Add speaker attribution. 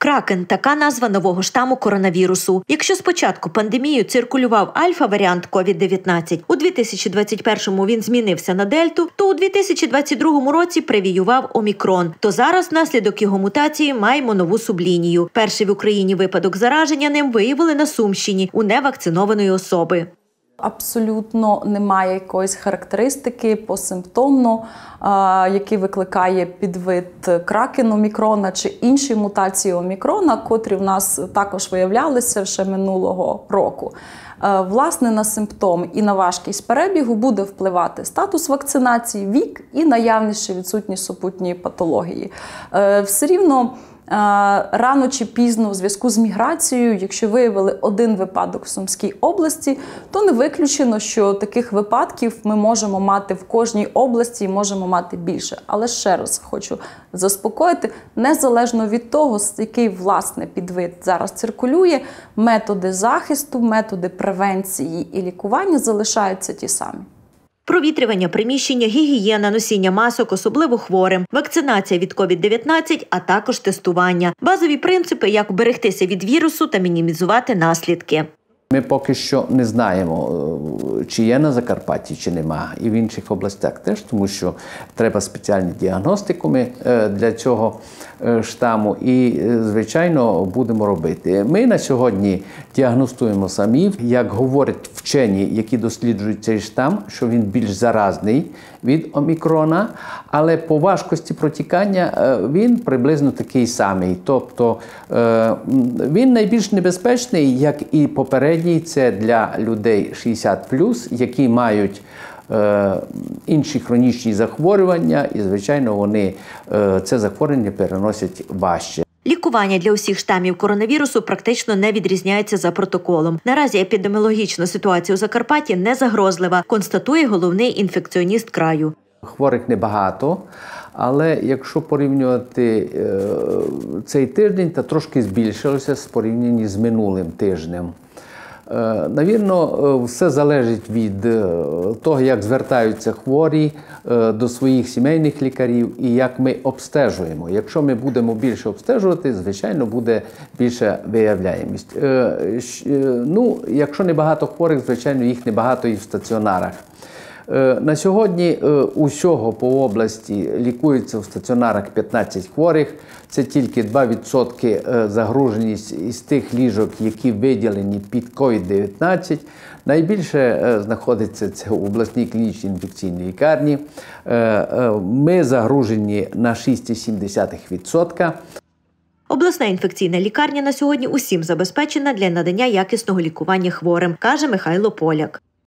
Speaker 1: Кракен – така назва нового штаму коронавірусу. Якщо спочатку пандемію циркулював альфа-варіант COVID-19, у 2021-му він змінився на дельту, то у 2022 році привіював омікрон. То зараз внаслідок його мутації маємо нову сублінію. Перший в Україні випадок зараження ним виявили на Сумщині у невакцинованої особи.
Speaker 2: Абсолютно немає якоїсь характеристики посимптомно, який викликає підвид кракен омікрона чи інші мутації омікрона, котрі в нас також виявлялися ще минулого року. Власне, на симптом і на важкість перебігу буде впливати статус вакцинації, вік і наявність чи відсутність супутньої патології. Все рівно рано чи пізно в зв'язку з міграцією, якщо виявили один випадок в Сумській області, то не виключено, що таких випадків ми можемо мати в кожній області і можемо мати більше. Але ще раз хочу заспокоїти, незалежно від того, який власне підвид зараз циркулює, методи захисту, методи превенції і лікування залишаються ті самі.
Speaker 1: Провітрювання приміщення, гігієна, носіння масок, особливо хворим, вакцинація від COVID-19, а також тестування. Базові принципи, як вберегтися від вірусу та мінімізувати наслідки.
Speaker 3: Ми поки що не знаємо, чи є на Закарпатті, чи нема, і в інших областях теж, тому що треба спеціальні діагностикуми для цього штаму і, звичайно, будемо робити. Ми на сьогодні діагностуємо самі, як говорять вчені, які досліджують цей штам, що він більш заразний від омікрона, але по важкості протікання він приблизно такий самий. Тобто він найбільш небезпечний, як і попередній, це для людей 60+, які мають інші хронічні захворювання і, звичайно, вони це захворювання переносять важче.
Speaker 1: Лікування для усіх штамів коронавірусу практично не відрізняється за протоколом. Наразі епідеміологічна ситуація у Закарпатті не загрозлива, констатує головний інфекціоніст краю.
Speaker 3: Хворих небагато, але якщо порівнювати цей тиждень, то трошки збільшилося в порівнянні з минулим тижнем. Навірно, все залежить від того, як звертаються хворі до своїх сімейних лікарів і як ми обстежуємо. Якщо ми будемо більше обстежувати, звичайно, буде більша виявляємість. Якщо небагато хворих, звичайно, їх небагато і в стаціонарах. На сьогодні усього по області лікується в стаціонарах 15 хворих. Це тільки 2% загруженість із тих ліжок, які виділені під COVID-19. Найбільше знаходиться це в обласній клінічній інфекційній лікарні. Ми загружені на 6,7%.
Speaker 1: Обласна інфекційна лікарня на сьогодні усім забезпечена для надання якісного лікування хворим, каже Михайло Поляк.